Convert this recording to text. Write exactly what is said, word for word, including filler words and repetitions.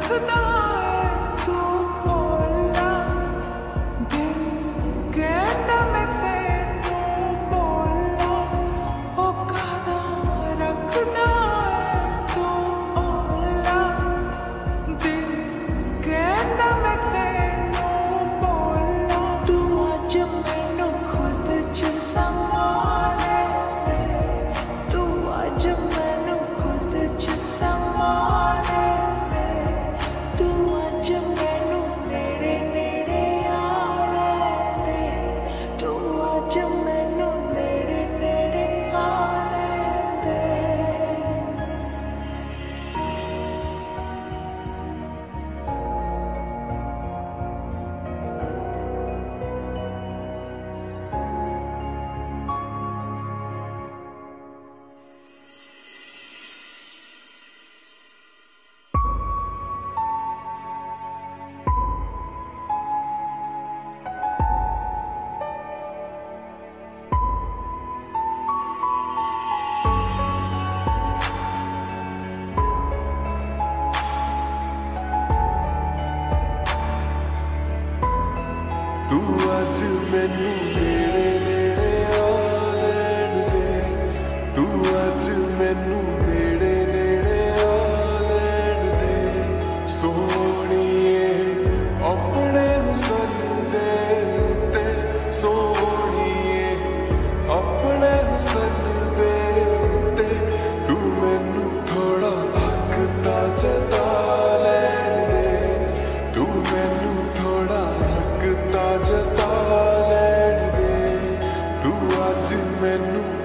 रखदा है तू बोला दिल कहता मैं तेनू बोला ओ कदा रखदा है तू बोला दिल कहता मैं तेनू बोला तू अज मैनू खुद च संभाले दे तू अज मैनू खुद च संभाले दे तू अज मैनू नेड़े नेड़े आ ले दे तू अज मैनू नेड़े नेड़े आ ले दे तू अज मैनू नेड़े नेड़े आ लैण दे तू अज मैनू नेड़े नेड़े आ लैण दे सोहणीए अपने हुसन दे उत्ते सोहणीए अपने हुसन दे उत्ते तू मैनू थोड़ा हक तां जता लैण दे तू मैनू थोड़ा हक तां जता लैण दे तू अज मैनू